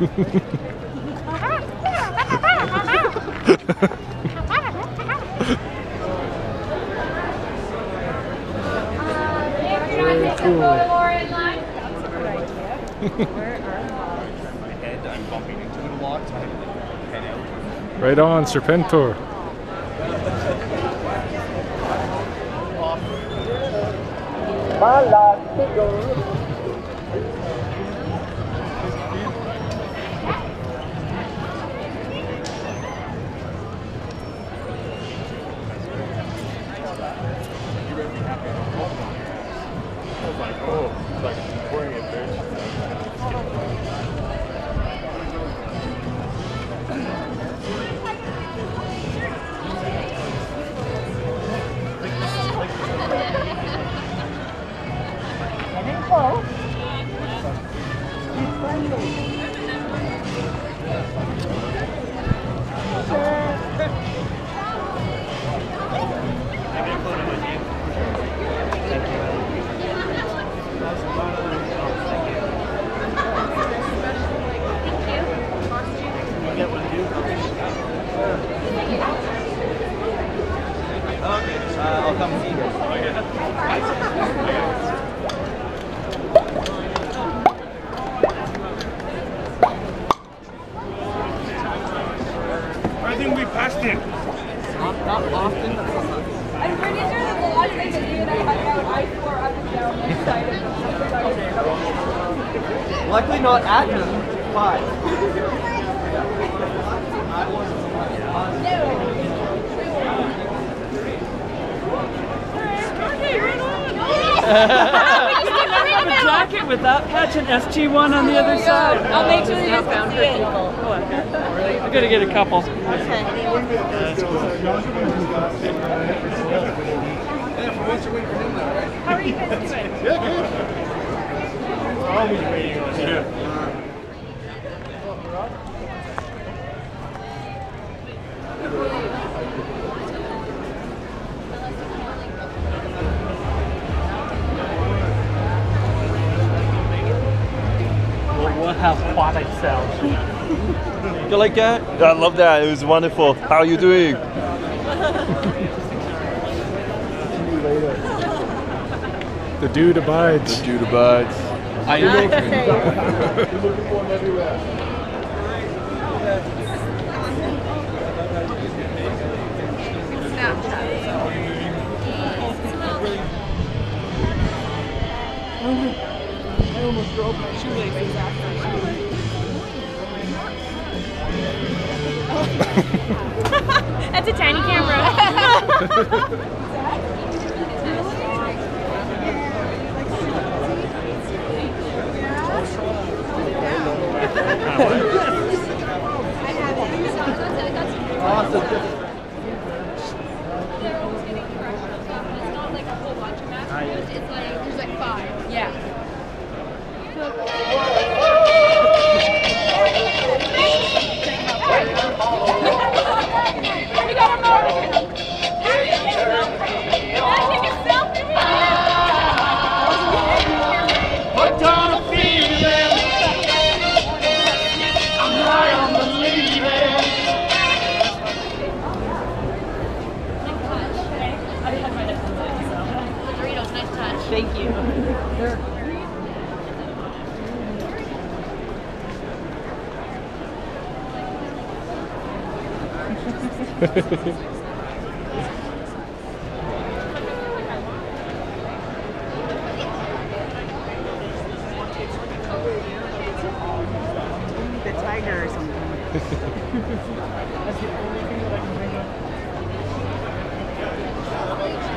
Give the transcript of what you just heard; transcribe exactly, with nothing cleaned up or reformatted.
Very cool. I'm bumping into it a lot, so I head out. Right on, Serpentor. I'll come see you guys. I think we passed it. Not, not often. I'm pretty sure that the last time that you and I hung out, I swore up and down the side of the Luckily not at me. Five. I have a jacket with that patch and S G one on the other side. I'll make sure you guys can see it. Oh, okay. I'm gonna get a couple. Okay. How are you guys doing? Yeah, good. We're always waiting on you. We'll have quad cells. You like that? I love that. It was wonderful. How are you doing? The dude abides. The dude abides. I know. I almost broke my shoelaces after. That's a tiny camera. Awesome. It's not like a whole bunch of mascots. It's like there's like five. Yeah. We got a moment. What kind of feeling? I'm high on the leaving. Doritos, nice touch. Thank you. The tiger or something. That's the only thing that I can think of.